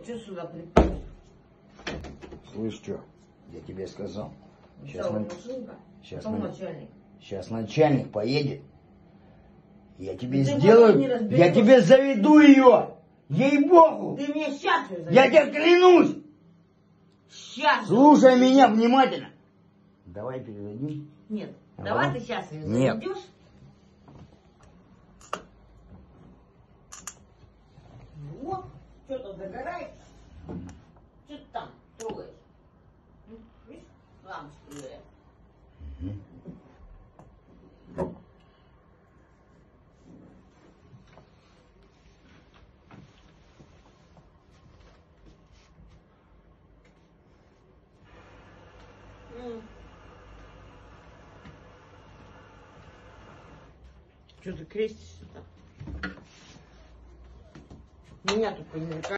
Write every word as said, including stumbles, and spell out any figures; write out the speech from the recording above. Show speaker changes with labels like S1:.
S1: что сюда припер?
S2: Слышь, что? Я тебе сказал. Сейчас,
S1: Что,
S2: на...
S1: машинка?
S2: Сейчас,
S1: Потом
S2: на...
S1: начальник.
S2: Сейчас начальник поедет. Я тебе
S1: Ты
S2: сделаю,
S1: не разберешь.
S2: я тебе заведу ее. Ей-богу.
S1: Ты меня сейчас же
S2: Я тебе клянусь.
S1: Сейчас.
S2: Слушай меня внимательно. Давай передадим.
S1: Нет,
S2: А
S1: давай
S2: потом?
S1: ты сейчас ее
S2: Нет.
S1: заведешь. Вот, что-то загорается. Что ты там трогаешь? Ну, видишь, лампочки горят. Что ты крестишься-то? Меня тут не